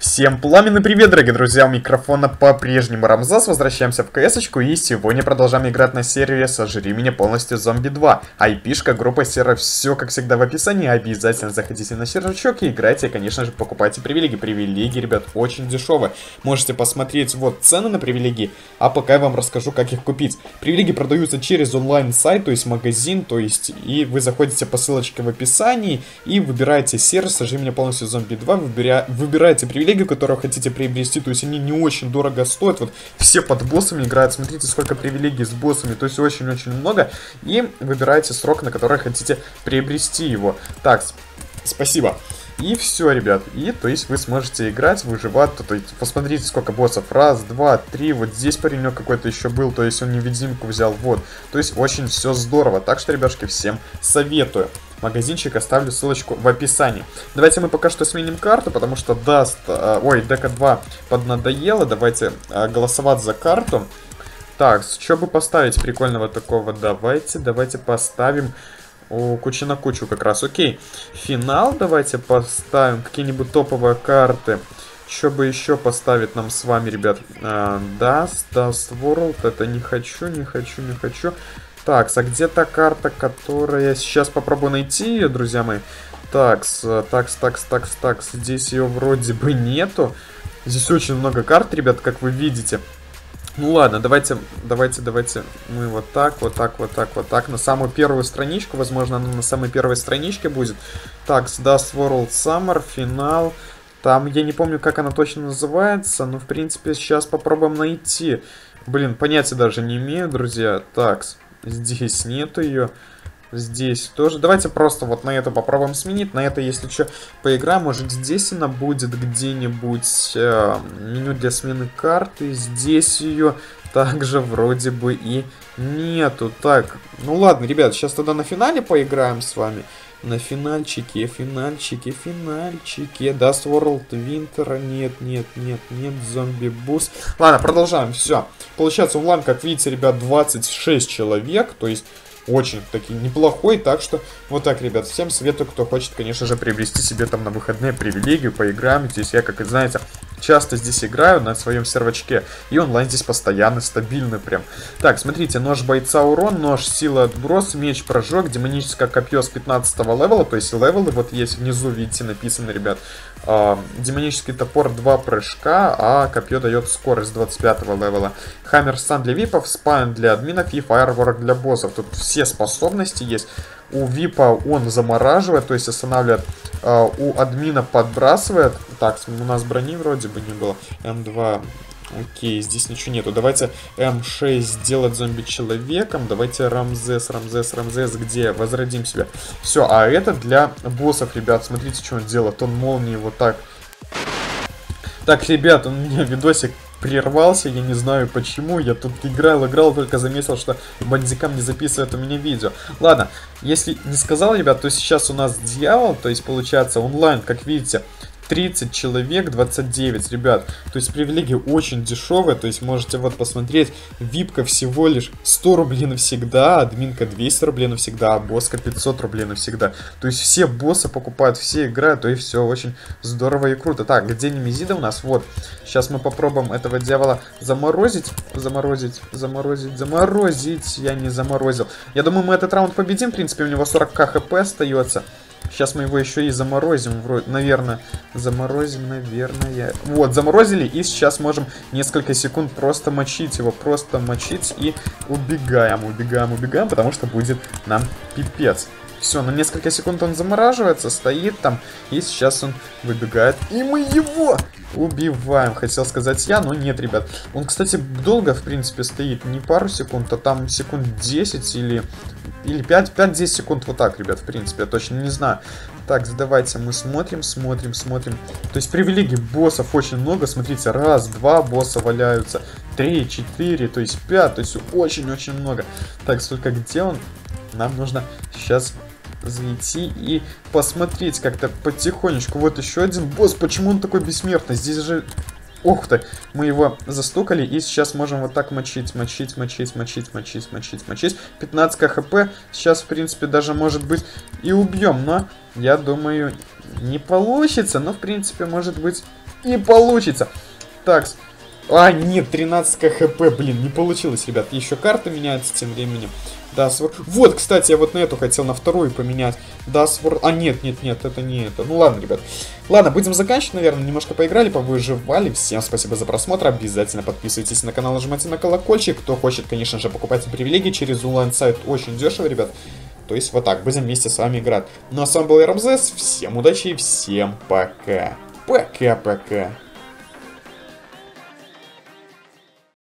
Всем пламенный привет, дорогие друзья, у микрофона по-прежнему Рамзас, возвращаемся в КС-очку и сегодня продолжаем играть на сервере «Сожри меня полностью зомби 2». IP-шка, группа, сервер, все как всегда в описании, обязательно заходите на серверчок и играйте, и, конечно же, покупайте привилегии. Привилегии, ребят, очень дешевые, можете посмотреть вот цены на привилегии, а пока я вам расскажу, как их купить. Привилегии продаются через онлайн-сайт, то есть магазин, то есть, и вы заходите по ссылочке в описании и выбираете сервер «Сожри меня полностью зомби 2», выбираете привилегии, которые хотите приобрести, то есть они не очень дорого стоят, вот все под боссами играют, смотрите, сколько привилегий с боссами, то есть очень-очень много, и выбираете срок, на который хотите приобрести его. Так, спасибо. И все, ребят, и то есть вы сможете играть, выживать, то есть посмотрите, сколько боссов, раз, два, три, вот здесь паренек какой-то еще был, то есть он невидимку взял, вот, то есть очень все здорово, так что, ребяшки, всем советую. Магазинчик оставлю ссылочку в описании. Давайте мы пока что сменим карту, потому что дека 2 поднадоело, давайте голосовать за карту. Так, что бы поставить прикольного такого, давайте поставим... О, куча на кучу как раз, окей. Финал давайте поставим, какие-нибудь топовые карты. Что бы еще поставить нам с вами, ребят? Dust World, это не хочу. Так, а где та карта, которая... Сейчас попробую найти ее, друзья мои. Такс, здесь ее вроде бы нету. Здесь очень много карт, ребят, как вы видите. Ну ладно, давайте мы вот так, на самую первую страничку, возможно, она на самой первой страничке будет. Так, Dust World Summer, финал. Там, я не помню, как она точно называется, но, в принципе, сейчас попробуем найти. Блин, понятия даже не имею, друзья. Так, здесь нету ее. Здесь тоже. Давайте просто вот на это попробуем сменить. На это, если что, поиграем. Может, здесь она будет где-нибудь. Меню для смены карты. Здесь ее также вроде бы и нету. Так, ну ладно, ребят, сейчас тогда на финале поиграем с вами. На финальчике. Dust World Winter. Нет. Zombie Boost. Ладно, продолжаем. Все. Получается, онлайн, как видите, ребят, 26 человек. То есть... Очень таки неплохой, так что вот так, ребят, всем советую, кто хочет, конечно же, приобрести себе там на выходные привилегию, поиграем. Здесь я, как и знаете, часто здесь играю на своем сервачке, и онлайн здесь постоянно стабильный прям. Так, смотрите, нож бойца урон, нож сила отброс, меч прожог, демоническое копье с 15 левела, то есть левелы вот есть внизу, видите, написано, ребят. Демонический топор 2 прыжка, а копье дает скорость 25 левела. Хаммер стан для випов, спайн для админов и фаерворк для боссов. Тут все способности есть. У випа он замораживает, то есть останавливает. У админа подбрасывает. Так, у нас брони вроде бы не было. М2. Окей, здесь ничего нету. Давайте М6 сделать зомби-человеком. Давайте Рамзес, где? Возродим себя. Все, а это для боссов, ребят. Смотрите, что он делает. Он молнии вот так. Так, ребят, у меня видосик прервался, я не знаю почему. Я тут играл, только заметил, что бандикам не записывает у меня видео. Ладно, если не сказал, ребят, то сейчас у нас дьявол, то есть получается онлайн, как видите, 30 человек, 29, ребят. То есть привилегии очень дешевые, то есть можете вот посмотреть. Випка всего лишь 100 рублей навсегда, админка 200 рублей навсегда, а босска 500 рублей навсегда. То есть все боссы покупают, все играют, то и все очень здорово и круто. Так, где Немезида у нас? Вот, сейчас мы попробуем этого дьявола заморозить. Я не заморозил. Я думаю, мы этот раунд победим, в принципе, у него 40к хп остается. Сейчас мы его еще и заморозим, вроде, наверное. Вот, заморозили, и сейчас можем несколько секунд просто мочить его. Просто мочить и убегаем, потому что будет нам пипец. Все, на несколько секунд он замораживается, стоит там, и сейчас он выбегает. И мы его убиваем, хотел сказать я, но нет, ребят. Он, кстати, долго, в принципе, стоит, не пару секунд, а там секунд 10 или 5-10 секунд, вот так, ребят, в принципе, я точно не знаю. Так, давайте мы смотрим. То есть привилегий боссов очень много, смотрите, раз, два босса валяются, 3, 4, то есть 5, то есть очень-очень много. Так, сколько, где он? Нам нужно сейчас зайти и посмотреть как-то потихонечку. Вот еще один босс, почему он такой бессмертный? Здесь же... Ох ты, мы его застукали и сейчас можем вот так мочить. 15 хп. Сейчас, в принципе, даже, может быть, и убьем, но я думаю, не получится. Но, в принципе, может быть, не получится. Так. А, нет, 13 хп, блин, не получилось, ребят. Еще карта меняется тем временем. Да, вот, кстати, я вот на эту хотел, на вторую поменять. Да, А, нет, это не это. Ну ладно, ребят. Ладно, будем заканчивать, наверное. Немножко поиграли, повыживали. Всем спасибо за просмотр. Обязательно подписывайтесь на канал, нажимайте на колокольчик. Кто хочет, конечно же, покупать привилегии через онлайн сайт. Очень дешево, ребят. То есть вот так, будем вместе с вами играть. Ну а с вами был Рамзес. Всем удачи и всем пока. Пока-пока.